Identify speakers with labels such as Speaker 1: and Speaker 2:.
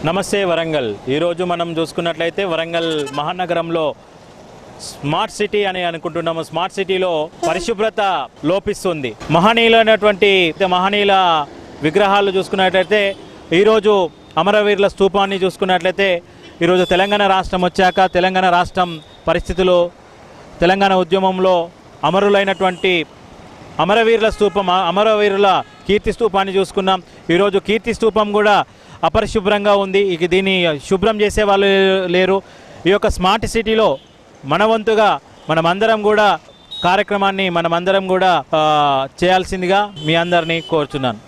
Speaker 1: నమస్తే వరంగల్. ఈరోజు మనం చూసుకున్నట్లయితే వరంగల్ మహానగరంలో స్మార్ట్ సిటీ అని అనుకుంటున్నాము. స్మార్ట్ సిటీలో పరిశుభ్రత లోపిస్తుంది. మహనీయుల విగ్రహాలు చూసుకున్నట్లయితే ఈరోజు అమరవీరుల స్తూపాన్ని చూసుకున్నట్లయితే ఈరోజు తెలంగాణ రాష్ట్రం వచ్చాక తెలంగాణ రాష్ట్రం పరిస్థితులు, తెలంగాణ ఉద్యమంలో అమరులైనటువంటి అమరవీరుల స్తూపం, అమరవీరుల కీర్తి స్తూపాన్ని చూసుకున్నాం. ఈరోజు కీర్తి స్తూపం కూడా అపరిశుభ్రంగా ఉంది. ఇక దీన్ని శుభ్రం చేసే వాళ్ళు లేరు. ఈ యొక్క స్మార్ట్ సిటీలో మన వంతుగా మనమందరం కూడా కార్యక్రమాన్ని చేయాల్సిందిగా మీ అందరినీ కోరుచున్నాను.